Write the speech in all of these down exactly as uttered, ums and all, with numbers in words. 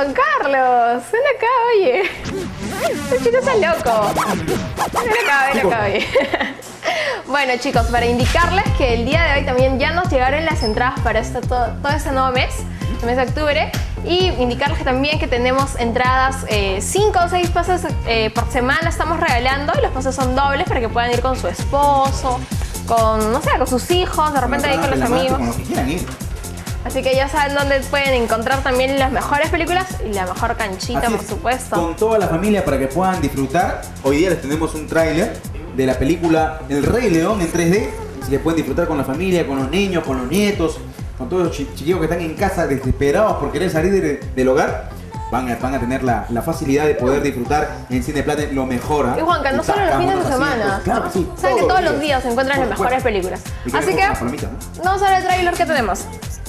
Juan Carlos. Ven acá, oye. Este chico está loco. Ven acá, ven acá, oye. Bueno, chicos, para indicarles que el día de hoy también ya nos llegaron las entradas para este, todo, todo este nuevo mes, el mes de octubre. Y indicarles que también que tenemos entradas, cinco o seis pases eh, por semana estamos regalando. Y los pases son dobles para que puedan ir con su esposo, con, no sé, con sus hijos, de repente ahí con los amigos. Con los que quieran ir. Así que ya saben dónde pueden encontrar también las mejores películas y la mejor canchita, por supuesto. Con toda la familia para que puedan disfrutar. Hoy día les tenemos un tráiler de la película El Rey León en tres D. Así que pueden disfrutar con la familia, con los niños, con los nietos, con todos los chiquillos que están en casa desesperados por querer salir de, del hogar. Van a, van a tener la, la facilidad de poder disfrutar en Cineplanet lo mejor. ¿eh? Y Juanca, no solo los fines de semana. Claro, sí, saben que todos los días se encuentran las mejores películas. Así que vamos a ver el tráiler que tenemos.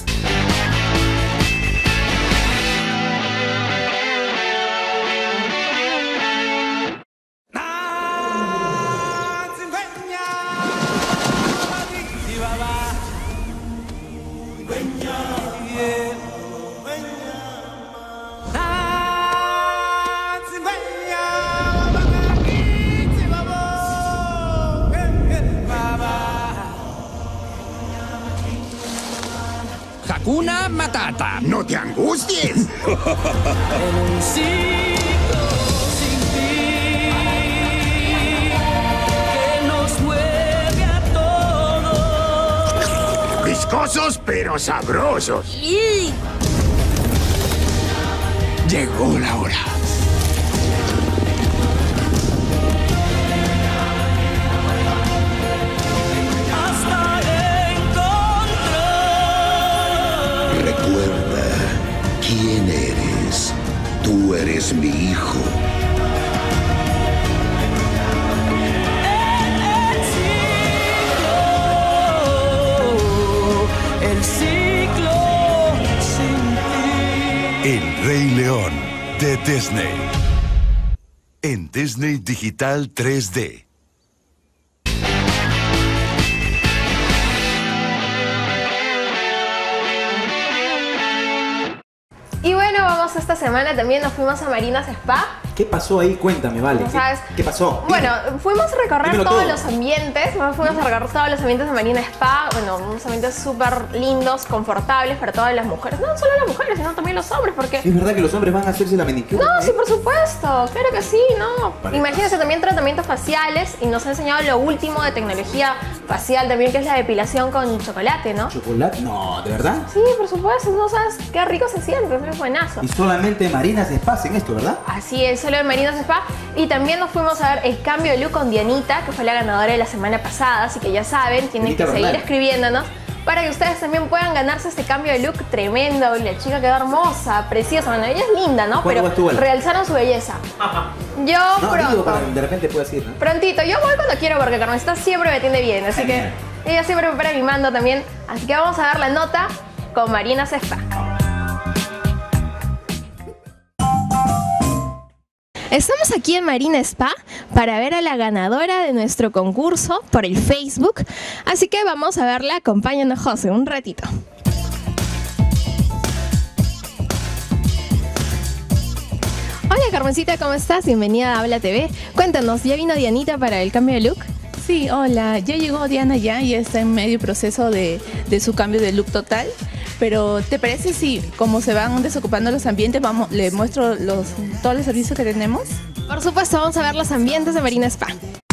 Hakuna Matata. ¡No te angusties! En un siglo sin fin que nos mueve a todos. Viscosos pero sabrosos. Llegó la hora. Recuerda quién eres. Tú eres mi hijo. El ciclo sin ti. El Rey León de Disney. En Disney Digital tres D. Y bueno, vamos esta semana también nos fuimos a Marinas Spa. ¿Qué pasó ahí? Cuéntame, vale. ¿No sabes? ¿Qué, ¿Qué pasó? Bueno, fuimos a recorrer Dímelo todos todo. los ambientes, fuimos a recorrer todos los ambientes de Marina Spa, bueno, unos ambientes súper lindos, confortables para todas las mujeres, no solo las mujeres, sino también los hombres, porque... ¿Es verdad que los hombres van a hacerse la manicure? No, ¿eh? sí, por supuesto, claro que sí, ¿no? Vale. Imagínense también tratamientos faciales y nos ha enseñado lo último de tecnología facial también, que es la depilación con chocolate, ¿no? ¿Chocolate? No, ¿de verdad? Sí, por supuesto, no sabes qué rico se siente, es buenazo. Y solamente Marinas Spa hacen esto, ¿verdad? Así es, solo en Marinas Spa. Y también nos fuimos a ver el cambio de look con Dianita, que fue la ganadora de la semana pasada, así que ya saben, tienen Dianita que seguir Bernal. escribiéndonos para que ustedes también puedan ganarse este cambio de look tremendo. Y la chica quedó hermosa, preciosa, bueno, ella es linda, ¿no? ¿Cuándo Pero vas tú, Ale? realzaron su belleza. Yo No, pronto. digo, para- de repente puedes ir, ¿no? Prontito, yo voy cuando quiero porque Carmencita siempre me atiende bien, así que Genial. ella siempre me para mimando también. Así que vamos a ver la nota con Marinas Spa. Estamos aquí en Marina Spa para ver a la ganadora de nuestro concurso por el Facebook, así que vamos a verla. Acompáñanos, José, un ratito. Hola Carmencita, ¿cómo estás? Bienvenida a Habla T V. Cuéntanos, ¿ya vino Dianita para el cambio de look? Sí, hola, ya llegó Diana ya y está en medio proceso de, de su cambio de look total. Pero ¿te parece si, como se van desocupando los ambientes, vamos, le muestro los, todos los servicios que tenemos? Por supuesto, vamos a ver los ambientes de Marina Spa.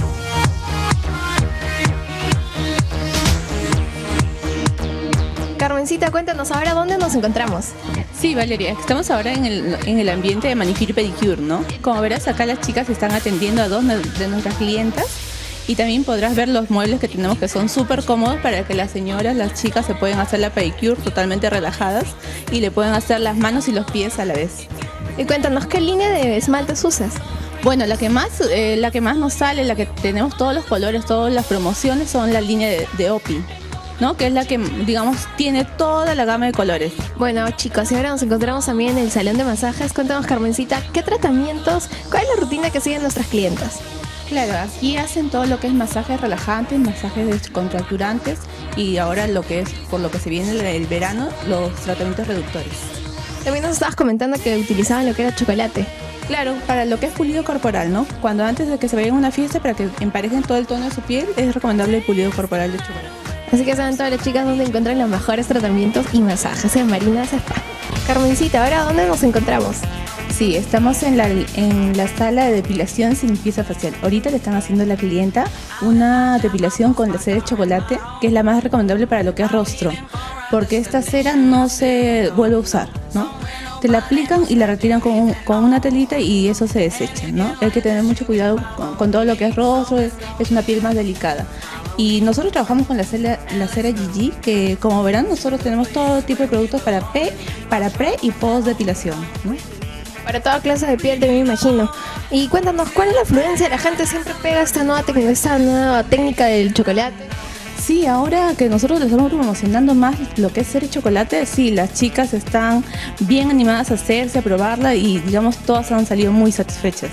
Carmencita, cuéntanos ahora dónde nos encontramos. Sí, Valeria, estamos ahora en el, en el ambiente de manicure y pedicure, ¿no? Como verás, acá las chicas están atendiendo a dos de nuestras clientas. Y también podrás ver los muebles que tenemos, que son súper cómodos para que las señoras, las chicas se pueden hacer la pedicure totalmente relajadas y le pueden hacer las manos y los pies a la vez. Y cuéntanos, ¿qué línea de esmaltes usas? Bueno, la que más, eh, la que más nos sale, la que tenemos todos los colores, todas las promociones, son la línea de, de O P I, ¿no? Que es la que, digamos, tiene toda la gama de colores. Bueno, chicos, y ahora nos encontramos también en el salón de masajes. Cuéntanos, Carmencita, ¿qué tratamientos, cuál es la rutina que siguen nuestras clientas? Claro, aquí hacen todo lo que es masajes relajantes, masajes descontracturantes y ahora lo que es, por lo que se viene el verano, los tratamientos reductores. También nos estabas comentando que utilizaban lo que era chocolate. Claro, para lo que es pulido corporal, ¿no? Cuando antes de que se vayan a una fiesta, para que emparejen todo el tono de su piel, es recomendable el pulido corporal de chocolate. Así que saben todas las chicas dónde encuentran los mejores tratamientos y masajes en Marinas Spa. Carmencita, ¿ahora dónde nos encontramos? Sí, estamos en la, en la sala de depilación sin limpieza facial. Ahorita le están haciendo a la clienta una depilación con la cera de chocolate, que es la más recomendable para lo que es rostro, porque esta cera no se vuelve a usar, ¿no? Te la aplican y la retiran con, un, con una telita y eso se desecha, ¿no? Hay que tener mucho cuidado con, con todo lo que es rostro, es, es una piel más delicada. Y nosotros trabajamos con la cera, la cera G G, que como verán nosotros tenemos todo tipo de productos para pre, para pre y post depilación, ¿no? Para toda clase de piel, también me imagino. Y cuéntanos, ¿cuál es la afluencia? La gente siempre pega esta nueva técnica, esta nueva técnica del chocolate. Sí, ahora que nosotros les estamos promocionando más lo que es cera y chocolate, sí, las chicas están bien animadas a hacerse, a probarla y digamos todas han salido muy satisfechas.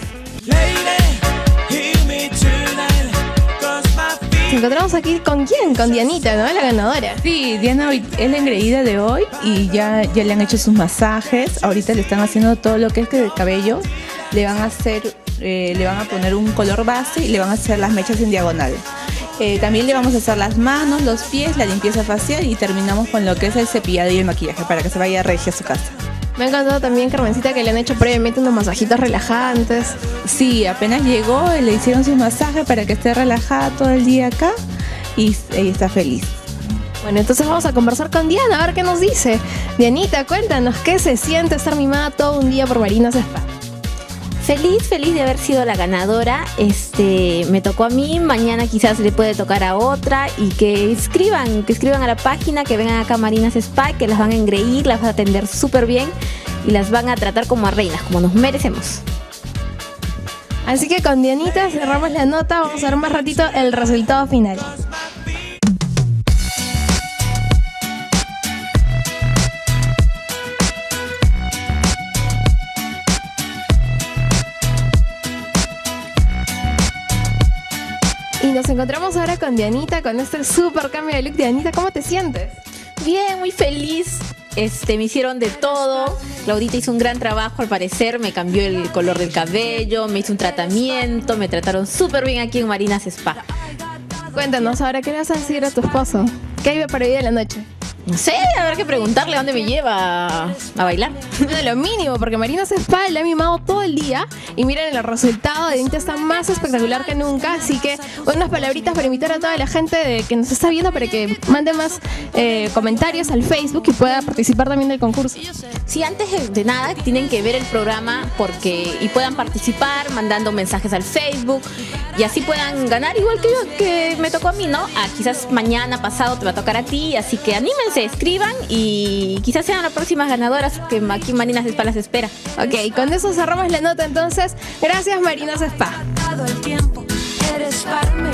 Nos encontramos aquí con quién, con Dianita, ¿no? La ganadora. Sí, Diana hoy es la engreída de hoy y ya, ya le han hecho sus masajes. Ahorita le están haciendo todo lo que es que de cabello. Le van a hacer, eh, le van a poner un color base y le van a hacer las mechas en diagonal. Eh, también le vamos a hacer las manos, los pies, la limpieza facial y terminamos con lo que es el cepillado y el maquillaje para que se vaya regia a su casa. Me ha encantado también, Carmencita, que le han hecho previamente unos masajitos relajantes. Sí, apenas llegó, le hicieron su masaje para que esté relajada todo el día acá y ella está feliz. Bueno, entonces vamos a conversar con Diana, a ver qué nos dice. Dianita, cuéntanos, ¿qué se siente estar mimada todo un día por Marinas Spa? Feliz, feliz de haber sido la ganadora. Este, me tocó a mí, mañana quizás le puede tocar a otra y que escriban, que escriban a la página, que vengan acá a Marinas Spa, que las van a engreír, las van a atender súper bien y las van a tratar como a reinas, como nos merecemos. Así que con Dianita cerramos la nota, vamos a ver más ratito el resultado final. Y nos encontramos ahora con Dianita, con este super cambio de look. Dianita, ¿cómo te sientes? Bien, muy feliz. Este, me hicieron de todo. Claudita hizo un gran trabajo, al parecer. Me cambió el color del cabello, me hizo un tratamiento, me trataron súper bien aquí en Marinas Spa. Cuéntanos ahora, ¿qué le vas a decir a tu esposo? ¿Qué hay para hoy de la noche? No sé, habrá que preguntarle a dónde me lleva a bailar. Bueno, lo mínimo, porque Marinas Spa le ha mimado todo el día. Y miren, el resultado de Dianita está más espectacular que nunca. Así que unas palabritas para invitar a toda la gente de que nos está viendo para que mande más eh, comentarios al Facebook y pueda participar también del concurso. Sí, antes de nada tienen que ver el programa porque y puedan participar mandando mensajes al Facebook y así puedan ganar igual que yo, que me tocó a mí, ¿no? Ah, quizás mañana, pasado te va a tocar a ti, así que anímense, escriban y quizás sean las próximas ganadoras que aquí Marinas Spa las espera. Ok, con eso cerramos la nota entonces. Gracias, Marinas Spa. Todo el tiempo eres para mí.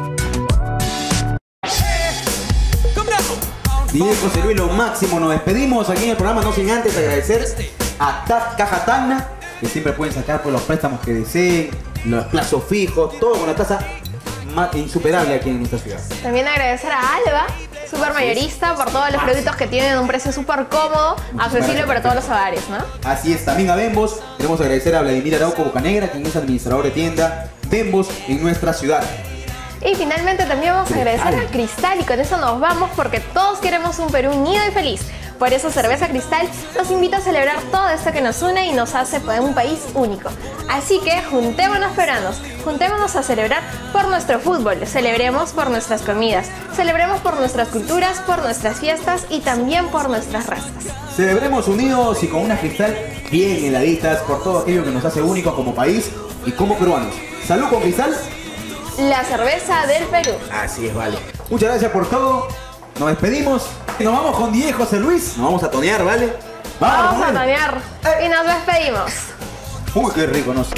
Diego José Luis, lo máximo. Nos despedimos aquí en el programa, no sin antes agradecer a T A F Caja Tacna, que siempre pueden sacar por los préstamos que deseen, los plazos fijos, todo con la tasa más insuperable aquí en esta ciudad. También agradecer a Alba, super mayorista, por todos los productos que tienen a un precio súper cómodo, accesible para todos los hogares, ¿no? Así es, también a Bembos. Queremos agradecer a Vladimir Arauco Bocanegra, quien es administrador de tienda Bembos en nuestra ciudad. Y finalmente también vamos a agradecer a Cristal y con eso nos vamos porque todos queremos un Perú unido y feliz. Por eso Cerveza Cristal nos invita a celebrar todo esto que nos une y nos hace un país único. Así que juntémonos peruanos, juntémonos a celebrar por nuestro fútbol, celebremos por nuestras comidas, celebremos por nuestras culturas, por nuestras fiestas y también por nuestras razas. Celebremos unidos y con una Cristal bien heladitas por todo aquello que nos hace únicos como país y como peruanos. Salud con Cristal. La cerveza del Perú. Así es, vale. Muchas gracias por todo. Nos despedimos. Y nos vamos con Diego José Luis. Nos vamos a tonear, ¿vale? Vamos, vamos a tonear. Y nos despedimos. Uy, qué rico, no sé.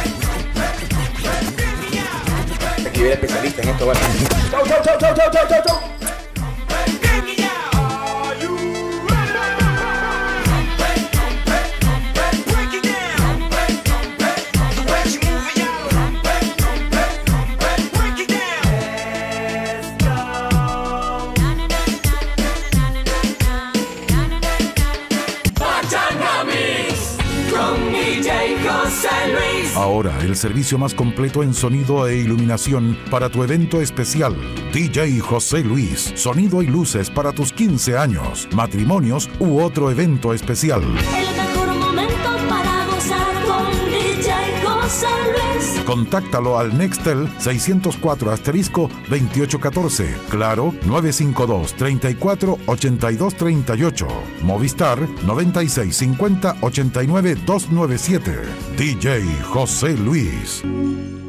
Aquí viene especialista en esto, ¿vale? Chau, chau, chau, chau, chau, chau, chau, chau. Pachanga. Luis. Ahora el servicio más completo en sonido e iluminación para tu evento especial. D J José Luis. Sonido y luces para tus quince años, matrimonios u otro evento especial. El mejor momento para gozar con D J José Luis. Contáctalo al Nextel seiscientos cuatro asterisco veintiocho catorce. Claro nueve cinco dos, treinta y cuatro, ochenta y dos treinta y ocho. Movistar noventa y seis cincuenta, ochenta y nueve doscientos noventa y siete. D J José Luis.